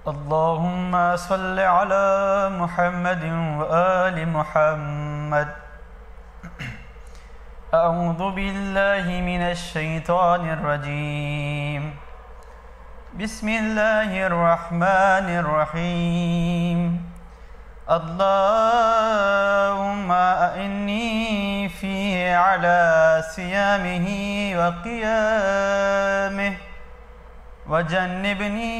अल्लाहुम्मा सल्लि अला मुहम्मदिन व आलि मुहम्मद। अऊज़ु बिल्लाहि मिनश शैतानिर रजीम। बिस्मिल्लाहिर रहमानिर रहीम। अल्लाहुम्मा इन्नी फ़ीहि अला सियामिही व क़ियामिही वजन्निबनी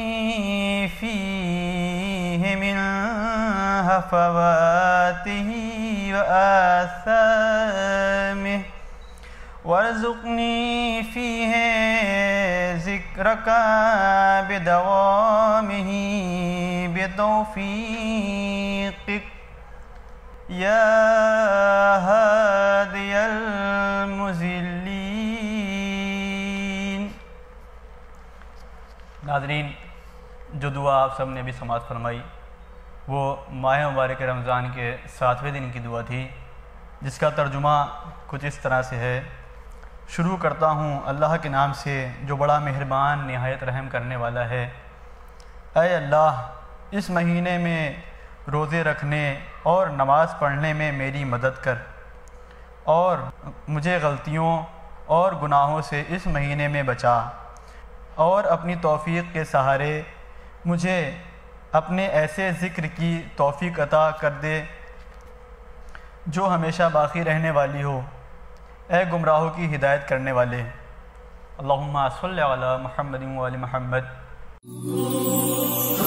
फ़ीहि मिन हफ़वातिही व आसामिही वर्ज़ुक़नी फ़ीहि ज़िक्रका बिदवामिही बितौफ़ीक़िक या हादियल मुज़िल्लीन। नाज़रीन, जो दुआ आप सब ने भी समाअत फरमाई वो माह मुबारक रमज़ान के 7वें दिन की दुआ थी, जिसका तर्जुमा कुछ इस तरह से है। शुरू करता हूँ अल्लाह के नाम से जो बड़ा मेहरबान निहायत रहम करने वाला है। ऐ अल्लाह, इस महीने में रोज़े रखने और नमाज़ पढ़ने में मेरी मदद कर और मुझे गलतियों और गुनाहों से इस महीने में बचा, और अपनी तौफ़ीक़ के सहारे मुझे अपने ऐसे ज़िक्र की तौफ़ीक़ अता कर दे जो हमेशा बाक़ी रहने वाली हो। ए गुमराहों की हिदायत करने वाले। अल्लाहुम्मा सल्लि अला मुहम्मदिन व आलि मुहम्मद।